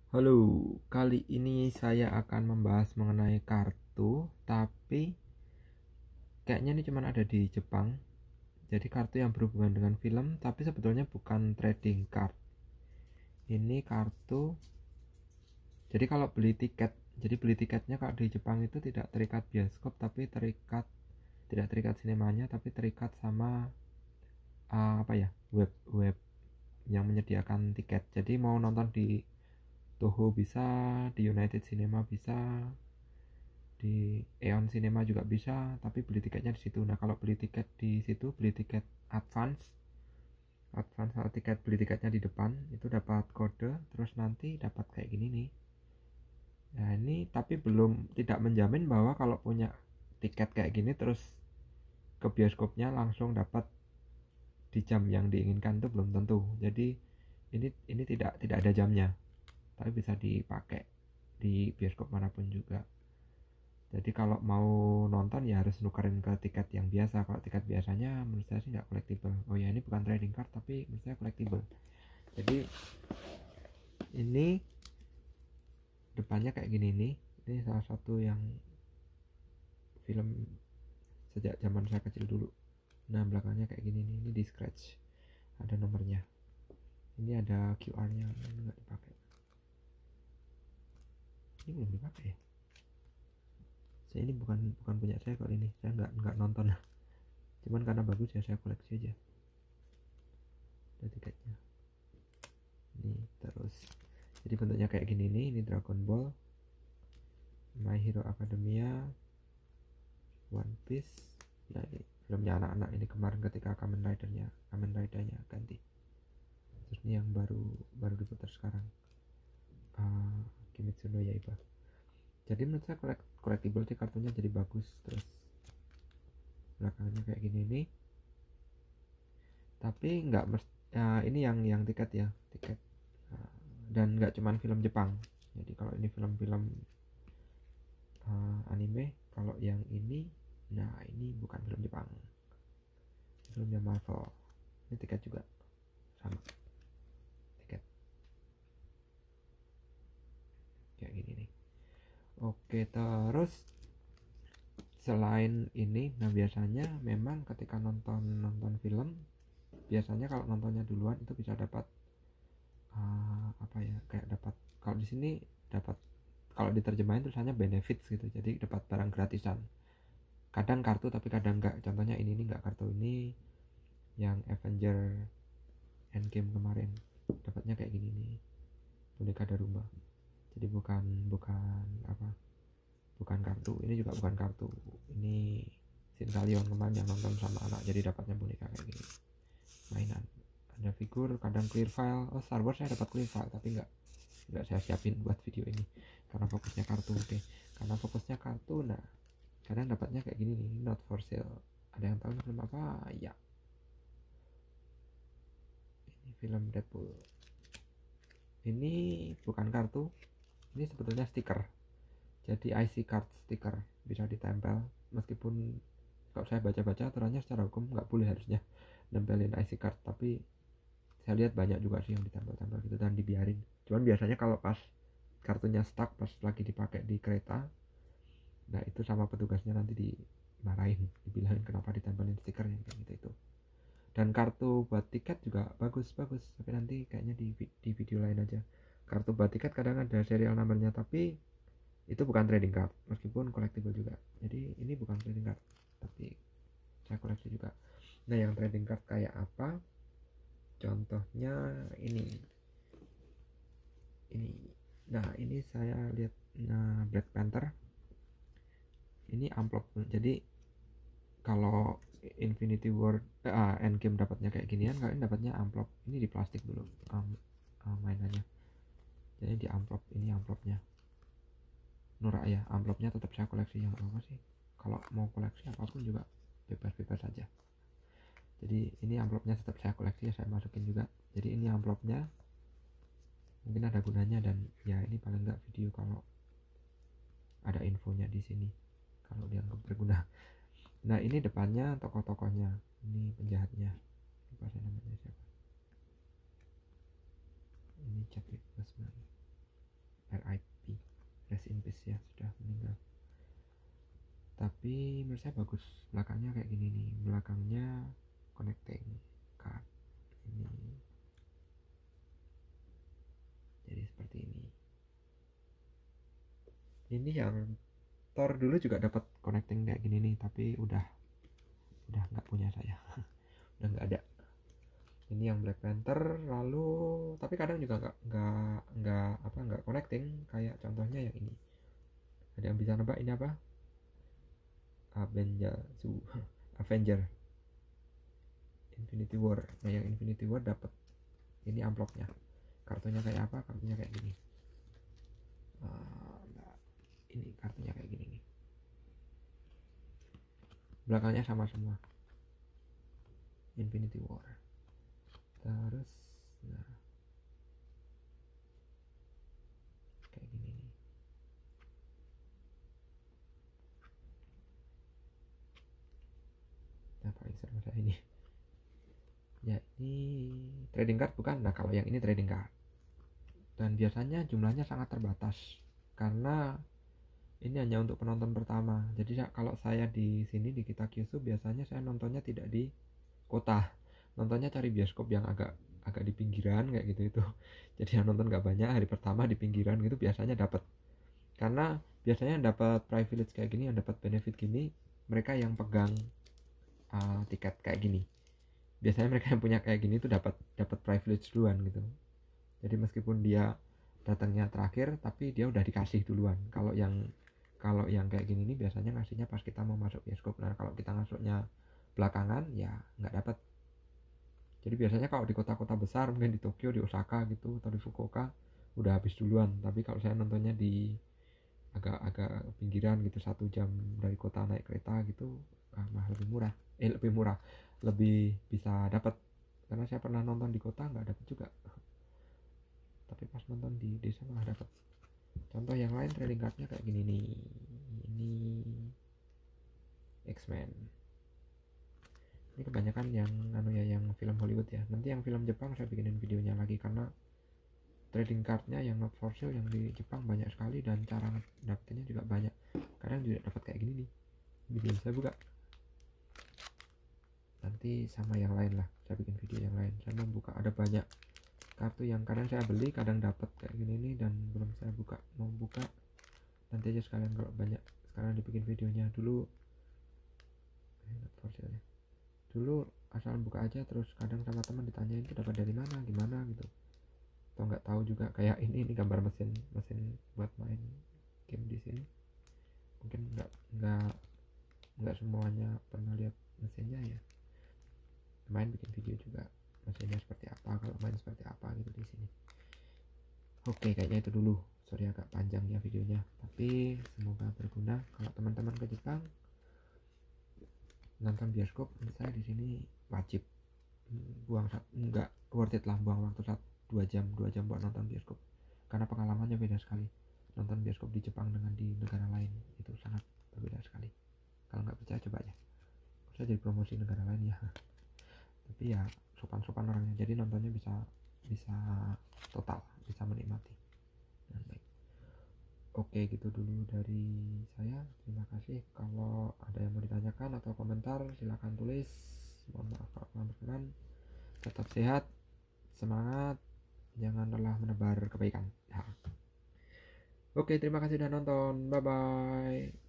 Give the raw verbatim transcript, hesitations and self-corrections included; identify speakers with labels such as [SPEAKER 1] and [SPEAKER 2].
[SPEAKER 1] Halo, kali ini saya akan membahas mengenai kartu, tapi kayaknya ini cuma ada di Jepang. Jadi kartu yang berhubungan dengan film, tapi sebetulnya bukan trading card. Ini kartu. Jadi kalau beli tiket, jadi beli tiketnya kalau di Jepang itu tidak terikat bioskop, tapi terikat tidak terikat sinemanya, tapi terikat sama uh, apa ya, web web yang menyediakan tiket. Jadi mau nonton di Toho bisa, di United Cinema bisa, di Eon Cinema juga bisa, tapi beli tiketnya di situ. Nah, kalau beli tiket di situ, beli tiket advance, advance atau tiket beli tiketnya di depan itu dapat kode, terus nanti dapat kayak gini nih. Nah, ini tapi belum tidak menjamin bahwa kalau punya tiket kayak gini terus ke bioskopnya langsung dapat di jam yang diinginkan, itu belum tentu. Jadi ini ini tidak tidak ada jamnya, tapi bisa dipakai di bioskop manapun juga. Jadi kalau mau nonton ya harus nukerin ke tiket yang biasa. Kalau tiket biasanya menurut saya sih nggak collectible. Oh ya, ini bukan trading card tapi menurut saya collectible. Jadi ini depannya kayak gini nih. Ini salah satu yang film sejak zaman saya kecil dulu. Nah, belakangnya kayak gini nih. Ini di scratch, ada nomornya. Ini ada Q R-nya, ini nggak dipakai. Ini belum dipakai ya. Saya ini bukan bukan punya saya kalau ini. Saya nggak nggak nonton. Cuman karena bagus ya saya koleksi aja. Ada tiketnya. Ini terus jadi bentuknya kayak gini nih. Ini Dragon Ball, My Hero Academia, One Piece. Nah, ini filmnya anak-anak. Ini kemarin ketika Kamen Rider-nya Kamen Rider-nya ganti. Terus ini yang baru baru diputar sekarang, uh, Kimetsu no Yaiba. Jadi menurut saya kolek collectible sih kartunya, jadi bagus. Terus belakangnya kayak gini nih, tapi nggak ya, ini yang yang tiket ya tiket uh, dan nggak cuman film Jepang. Jadi kalau ini film-film uh, anime, kalau yang ini, nah ini bukan film Jepang, filmnya Marvel. Ini tiket juga sama, tiket kayak gini nih. Oke, terus selain ini, nah biasanya memang ketika nonton nonton film, biasanya kalau nontonnya duluan itu bisa dapat uh, apa ya, kayak dapat, kalau di sini dapat, kalau diterjemahin tulisannya benefits gitu, jadi dapat barang gratisan. Kadang kartu tapi kadang enggak. Contohnya ini nih enggak kartu. Ini yang Avenger Endgame kemarin dapatnya kayak gini nih, boneka Daruma. Jadi bukan bukan apa bukan kartu. Ini juga bukan kartu. Ini Sintalion kemarin yang nonton sama anak, jadi dapatnya boneka kayak gini, mainan. Ada figur, kadang clear file. Oh, Star Wars saya dapat clear file tapi enggak enggak saya siapin buat video ini karena fokusnya kartu. Oke, karena fokusnya kartu, nah kadang dapatnya kayak gini nih, not for sale. Ada yang tahu ini film apa ya? Ini film Deadpool. Ini bukan kartu, ini sebetulnya stiker. Jadi I C card stiker, bisa ditempel. Meskipun kalau saya baca-baca aturannya secara hukum nggak boleh harusnya nempelin I C card, tapi saya lihat banyak juga sih yang ditempel-tempel gitu dan dibiarin. Cuman biasanya kalau pas kartunya stuck pas lagi dipakai di kereta, nah itu sama petugasnya nanti dimarahin, dibilangin kenapa ditempelin stikernya kayak gitu itu. Dan kartu buat tiket juga bagus-bagus, tapi nanti kayaknya di, di video lain aja. Kartu buat tiket kadang ada serial numbernya, tapi itu bukan trading card, meskipun collectible juga. Jadi ini bukan trading card, tapi saya koleksi juga. Nah, yang trading card kayak apa? Contohnya ini. Ini. Nah, ini saya lihat, nah, Black Panther. Ini amplop. Jadi kalau Infinity War eh, ah, Endgame dapatnya kayak ginian, kalian dapatnya amplop. Ini di plastik dulu um, um, mainannya. Jadi di amplop, ini amplopnya. Norak ya, amplopnya tetap saya koleksi. Yang apa sih? Kalau mau koleksi apapun juga bebas-bebas saja. Jadi ini amplopnya tetap saya koleksi, saya masukin juga. Jadi ini amplopnya mungkin ada gunanya, dan ya ini paling nggak video kalau ada infonya di sini, kalau dianggap berguna. Nah, ini depannya tokoh-tokohnya, ini penjahatnya, lupa saya namanya siapa. Ini Chadwick Boseman. R I P, rest in peace ya, sudah meninggal. Tapi menurut saya bagus, belakangnya kayak gini nih, belakangnya connecting card ini, jadi seperti ini. Ini yang Thor dulu juga dapat connecting kayak gini nih, tapi udah udah nggak punya saya. Udah nggak ada. Ini yang Black Panther, lalu tapi kadang juga nggak nggak nggak apa nggak connecting, kayak contohnya yang ini. Ada yang bisa nebak ini apa? Avenger Avenger Infinity War. Nah yang Infinity War dapat ini amplopnya, kartunya kayak apa? Kartunya kayak gini. Uh, nah, ini kartunya kayak gini nih, belakangnya sama semua, Infinity War. Terus nah kayak gini nih. Nah paling seru saya ini ya, ini trading card bukan? Nah kalau yang ini trading card, dan biasanya jumlahnya sangat terbatas karena ini hanya untuk penonton pertama. Jadi kalau saya di sini di Kita Kyushu biasanya saya nontonnya tidak di kota, nontonnya cari bioskop yang agak agak di pinggiran kayak gitu itu. Jadi yang nonton gak banyak, hari pertama di pinggiran gitu biasanya dapat, karena biasanya yang dapat privilege kayak gini, yang dapat benefit gini, mereka yang pegang uh, tiket kayak gini. Biasanya mereka yang punya kayak gini tuh dapat dapat privilege duluan gitu. Jadi meskipun dia datangnya terakhir, tapi dia udah dikasih duluan. Kalau yang kalau yang kayak gini nih biasanya ngasihnya pas kita mau masuk bioskop. Nah kalau kita masuknya belakangan ya nggak dapat. Jadi biasanya kalau di kota-kota besar, mungkin di Tokyo, di Osaka gitu, atau di Fukuoka udah habis duluan. Tapi kalau saya nontonnya di agak-agak pinggiran gitu, satu jam dari kota naik kereta gitu, ah, mah lebih murah. Eh lebih murah, lebih bisa dapat. Karena saya pernah nonton di kota nggak dapat juga, tapi pas nonton di desa malah dapat. Contoh yang lain trading cardnya kayak gini nih, ini X-Men. Ini kebanyakan yang anu ya, yang film Hollywood ya. Nanti yang film Jepang saya bikinin videonya lagi, karena trading cardnya yang not for sale yang di Jepang banyak sekali, dan cara dapetinnya juga banyak. Kadang juga dapat kayak gini nih, video saya buka. Nanti sama yang lain lah, saya bikin video yang lain. Saya membuka ada banyak kartu yang kadang saya beli, kadang dapat kayak gini nih, dan belum saya buka. Mau buka nanti aja sekalian kalau banyak, sekarang dibikin videonya dulu. Not for sale ya. Dulu asal buka aja, terus kadang sama teman ditanyain itu dapat dari mana, gimana gitu, atau nggak tahu juga. Kayak ini ini gambar mesin mesin buat main game di sini, mungkin nggak nggak nggak semuanya pernah lihat mesinnya ya. Main bikin video juga mesinnya seperti apa, kalau main seperti apa gitu di sini. Oke kayaknya itu dulu, sorry agak panjang ya videonya, tapi semoga berguna. Kalau teman-teman ke Jepang nonton bioskop, menurut saya di sini wajib. Buang nggak worth it lah, buang waktu saat dua jam dua jam buat nonton bioskop, karena pengalamannya beda sekali. Nonton bioskop di Jepang dengan di negara lain itu sangat berbeda sekali. Kalau nggak percaya coba aja, saya jadi promosi negara lain ya. Tapi ya sopan-sopan orangnya, jadi nontonnya bisa bisa total, bisa menikmati. Nah, baik. Oke gitu dulu dari saya, terima kasih. Kalau ada yang mau ditanyakan atau komentar silahkan tulis. Mohon maaf kalau kurang berkenan. Tetap sehat, semangat, jangan lelah menebar kebaikan. Nah. Oke terima kasih sudah nonton, bye bye.